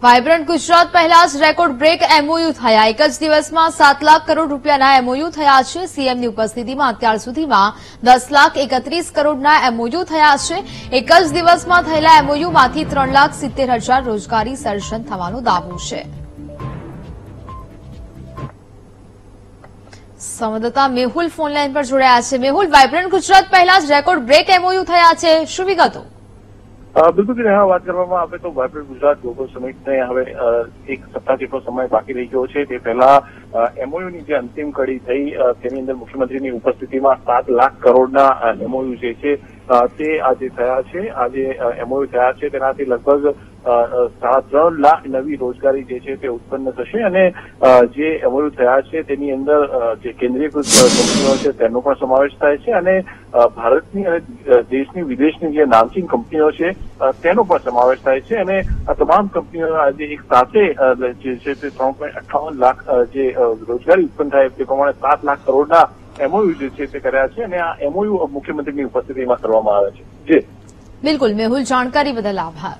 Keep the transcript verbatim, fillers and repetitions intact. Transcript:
Vibrant Gujarat પહેલા જ record break MOU થયા। એક જ દિવસમાં સાત લાખ કરોડ રૂપિયાના એમઓયુ થયા છે। સીએમની ઉપસ્થિતિમાં અત્યાર સુધીમાં દસ લાખ એકત્રીસ કરોડના એમઓયુ થયા છે। એક જ દિવસમાં થયેલા એમઓયુમાંથી ત્રણ લાખ સિત્તેર હજાર રોજગારી સર્જન થવાનો દાવો છે। સંવાદદાતા મેહુલ ફોનલાઈન પર જોડાયા છે। મેહુલ, વાયબ્રન્ટ ગુજરાત પહેલા જ રેકોર્ડ બ્રેક એમઓયુ થયા છે, શું વિગતો? બિલકુલ હા, વાત કરવામાં આવે તો વાયબ્રન્ટ ગુજરાત ગ્લોબલ સમિટને હવે એક સપ્તાહ જેટલો સમય બાકી રહી ગયો છે। તે પહેલા એમઓયુની જે અંતિમ કડી થઈ તેની અંદર મુખ્યમંત્રીની ઉપસ્થિતિમાં સાત લાખ કરોડના એમઓયુ જે છે તે આજે થયા છે। આજે એમઓયુ થયા છે તેનાથી લગભગ સાડા ત્રણ લાખ નવી રોજગારી જે છે તે ઉત્પન્ન થશે અને જે એમઓયુ થયા છે તેની અંદર જે કેન્દ્રીયકૃત કંપનીઓ છે તેનો પણ સમાવેશ થાય છે અને ભારતની અને દેશની વિદેશની જે નામચીન કંપનીઓ છે તેનો પણ સમાવેશ થાય છે અને આ તમામ કંપનીઓ આજે એક સાથે જે છે તે ત્રણ પોઈન્ટ અઠ્ઠાવન લાખ જે રોજગારી ઉત્પન્ન થાય તે પ્રમાણે સાત લાખ કરોડના એમઓયુ જે છે તે કર્યા છે અને આ એમઓયુ મુખ્યમંત્રીની ઉપસ્થિતિમાં કરવામાં આવે છે। જી બિલકુલ મેહુલ, જાણકારી બદલ આભાર।